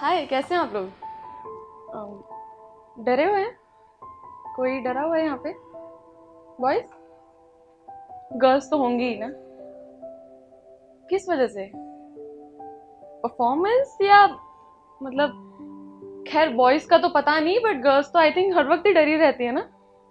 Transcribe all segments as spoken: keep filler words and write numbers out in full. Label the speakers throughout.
Speaker 1: हाय, कैसे हैं आप लोग? अम, डरे हुए हैं? कोई डरा हुआ है यहाँ पे? बॉयज? गर्ल्स तो होंगी ही ना। किस वजह से? परफॉर्मेंस या मतलब खैर बॉयज का तो पता नहीं, बट गर्ल्स तो आई थिंक हर वक्त ही डरी रहती है ना।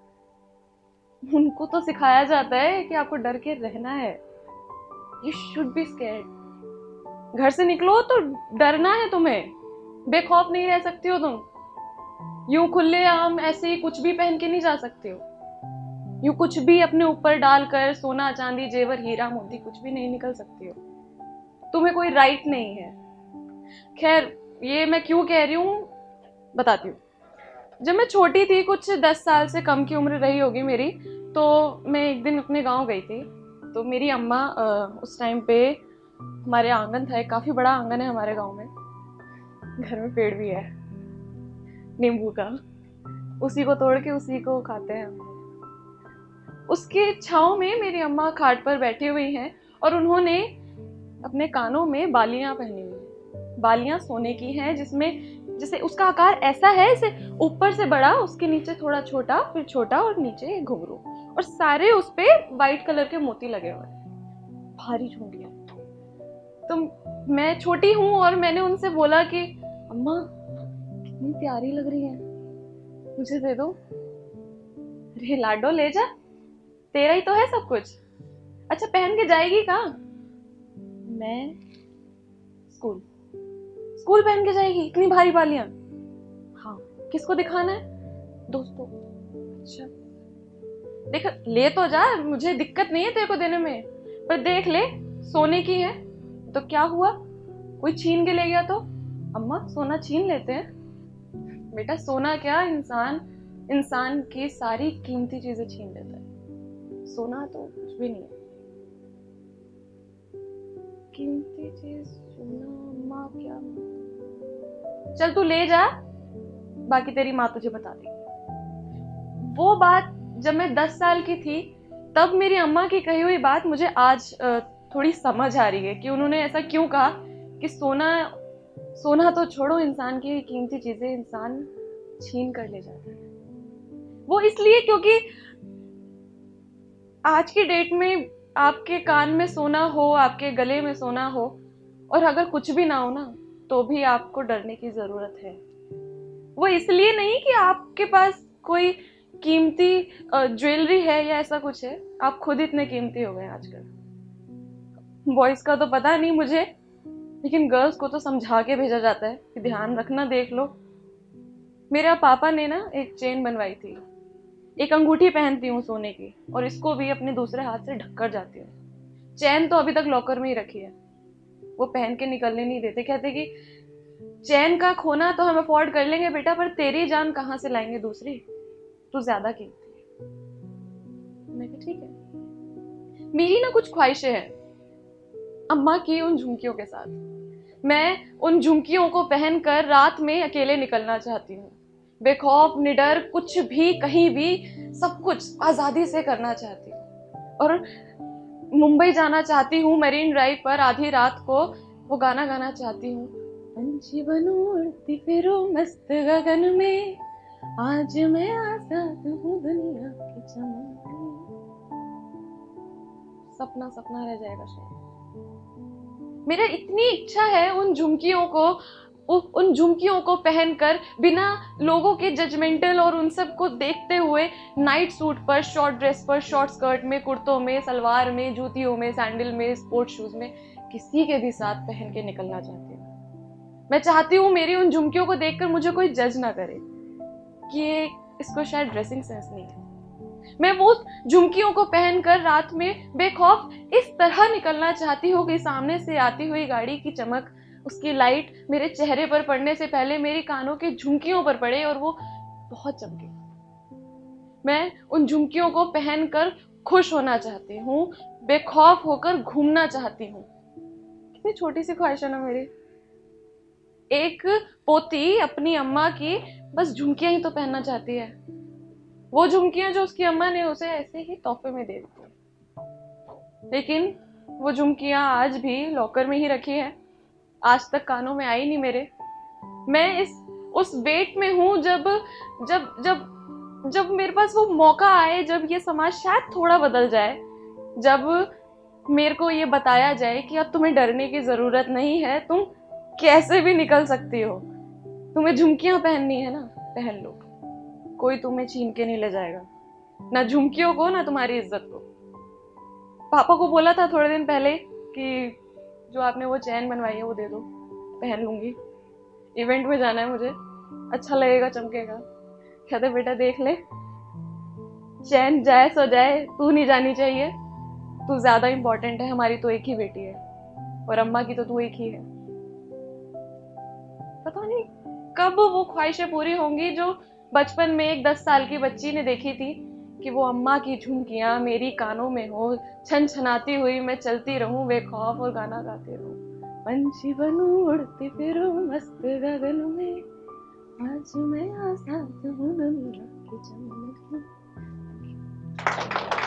Speaker 1: उनको तो सिखाया जाता है कि आपको डर के रहना है। You should be scared. घर से निकलो तो डरना है तुम्हें। बेखौफ नहीं रह सकती हो तुम। यूं खुले आम ऐसे ही कुछ भी पहन के नहीं जा सकते हो। यूं कुछ भी अपने ऊपर डालकर सोना चांदी जेवर हीरा मोती कुछ भी नहीं निकल सकती हो। तुम्हें कोई राइट नहीं है। खैर ये मैं क्यों कह रही हूँ बताती हूँ। जब मैं छोटी थी, कुछ दस साल से कम की उम्र रही होगी मेरी, तो मैं एक दिन अपने गांव गई थी। तो मेरी अम्मा उस टाइम पे, हमारे आंगन था, काफी बड़ा आंगन है हमारे गांव में, घर में पेड़ भी है नींबू का, उसी को तोड़ के उसी को खाते हैं। उसके छांव में मेरी अम्मा खाट पर बैठी हुई हैं और उन्होंने अपने कानों में बालियां पहनी हुई हैं। बालियां सोने की हैं, जिसमें जैसे उसका आकार ऐसा है, जैसे ऊपर से बड़ा, उसके नीचे थोड़ा छोटा, फिर छोटा और नीचे घुंघरू, और सारे उस पे व्हाइट कलर के मोती लगे हुए हैं। भारी झुंडियां। तो मैं छोटी हूं और मैंने उनसे बोला कि अम्मा कितनी प्यारी लग रही है, मुझे दे दो। अरे लाडो ले जा, तेरा ही तो है सब कुछ। अच्छा पहन के जाएगी कहाँ? मैं स्कूल। स्कूल पहन के जाएगी इतनी भारी बालियां? हाँ। किसको दिखाना है? दोस्तों। अच्छा देख, ले तो जा, मुझे दिक्कत नहीं है तेरे को देने में, पर देख ले सोने की है तो क्या हुआ, कोई छीन के ले गया तो? अम्मा सोना छीन लेते हैं? बेटा सोना क्या, इंसान इंसान की सारी कीमती चीजें छीन लेता है। सोना तो कुछ भी नहीं है। कीमती चीज सोना? अम्मा क्या? चल तू ले जा, बाकी तेरी माँ तुझे बता देगी। वो बात जब मैं दस साल की थी, तब मेरी अम्मा की कही हुई बात मुझे आज थोड़ी समझ आ रही है कि उन्होंने ऐसा क्यों कहा कि सोना सोना तो छोड़ो, इंसान की कीमती चीजें इंसान छीन कर ले जाता है। वो इसलिए क्योंकि आज की डेट में आपके कान में सोना हो, आपके गले में सोना हो, और अगर कुछ भी ना हो ना, तो भी आपको डरने की जरूरत है। वो इसलिए नहीं कि आपके पास कोई कीमती ज्वेलरी है या ऐसा कुछ है, आप खुद इतने कीमती हो गए आजकल। बॉयज का तो पता नहीं मुझे, लेकिन गर्ल्स को तो समझा के भेजा जाता है कि ध्यान रखना, देख लो। मेरे पापा ने ना एक चेन बनवाई थी, एक अंगूठी पहनती हूँ सोने की, और इसको भी अपने दूसरे हाथ से ढककर जाती हूँ। चैन तो अभी तक लॉकर में ही रखी है, वो पहन के निकलने नहीं देते। कहते कि चैन का खोना तो हम अफोर्ड कर लेंगे बेटा, पर तेरी जान कहाँ से लाएंगे दूसरी, तू ज्यादा कीमती है। मैं कहा ठीक है। मेरी ना कुछ ख्वाहिशें हैं अम्मा की उन झुमकियों के साथ। मैं उन झुमकियों को पहनकर रात में अकेले निकलना चाहती हूँ, बेखौफ निडर, कुछ भी कहीं भी सब कुछ आजादी से करना चाहती हूँ। और मुंबई जाना चाहती हूँ, मरीन ड्राइव पर आधी रात को वो गाना गाना चाहती हूँ, पंछी बनूं उड़ती फिरूं मस्त गगन में, आज मैं आजाद हूँ दुनिया की चमन में। सपना सपना रह जाएगा शायद। मेरा इतनी इच्छा है उन झुमकियों को उन झुमकियों को पहनकर, बिना लोगों के जजमेंटल और उन सब को देखते हुए, नाइट सूट पर, शॉर्ट ड्रेस पर, शॉर्ट स्कर्ट में, कुर्तों में, सलवार में, जूतियों में, सैंडल में, स्पोर्ट्स शूज में, किसी के भी साथ पहन के निकलना चाहती हूँ। मैं चाहती हूँ मेरी उन झुमकियों को देखकर मुझे कोई जज ना करे कि ये इसको शायद ड्रेसिंग सेंस नहीं है। मैं वो झुमकियों को पहनकर रात में बेखौफ इस तरह निकलना चाहती हूँ कि सामने से आती हुई गाड़ी की चमक, उसकी लाइट मेरे चेहरे पर पड़ने से पहले मेरी कानों की झुमकियों पर पड़े और वो बहुत चमके। मैं उन झुमकियों को पहनकर खुश होना चाहती हूँ, बेखौफ होकर घूमना चाहती हूँ। कितनी छोटी सी ख्वाहिश है ना मेरी। एक पोती अपनी अम्मा की बस झुमकियां ही तो पहनना चाहती है, वो झुमकियां जो उसकी अम्मा ने उसे ऐसे ही तोहफे में दे दी। लेकिन वो झुमकियां आज भी लॉकर में ही रखी है, आज तक कानों में आई नहीं मेरे। मैं इस उस वेट में हूँ जब जब जब जब मेरे पास वो मौका आए, जब ये समाज शायद थोड़ा बदल जाए, जब मेरे को ये बताया जाए कि अब तुम्हें डरने की जरूरत नहीं है, तुम कैसे भी निकल सकती हो। तुम्हें झुमकियां पहननी है ना, पहन लो, कोई तुम्हें छीन के नहीं ले जाएगा, ना झुमकियों को ना तुम्हारी इज्जत को। पापा को बोला था थोड़े दिन पहले कि जो आपने वो चैन बनवाई है वो दे दो, पहन लूंगी, इवेंट में जाना है मुझे, अच्छा लगेगा, चमकेगा। कहते बेटा देख ले, चैन जाए सो जाए, तू नहीं जानी चाहिए, तू ज्यादा इंपॉर्टेंट है, हमारी तो एक ही बेटी है और अम्मा की तो तू एक ही है। पता नहीं कब वो ख्वाहिशें पूरी होंगी जो बचपन में एक दस साल की बच्ची ने देखी थी कि वो अम्मा की झुमकियां मेरी कानों में हो, छन छनाती हुई मैं चलती रहूं बेखौफ और गाना गाती रहूं, पंछी बनूं उड़ती फिरूं मस्त गगन में, आज मैं आजाद हूं दुनिया की चमन में।